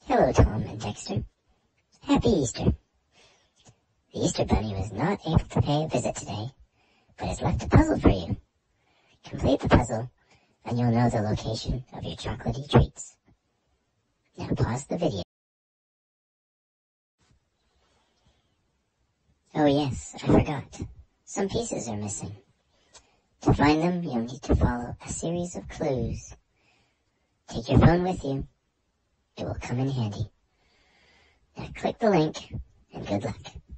Hello, Tom and Dexter. Happy Easter. The Easter Bunny was not able to pay a visit today, but has left a puzzle for you. Complete the puzzle, and you'll know the location of your chocolatey treats. Now pause the video. Oh yes, I forgot. Some pieces are missing. To find them, you'll need to follow a series of clues. Take your phone with you. It will come in handy. Now click the link, and good luck.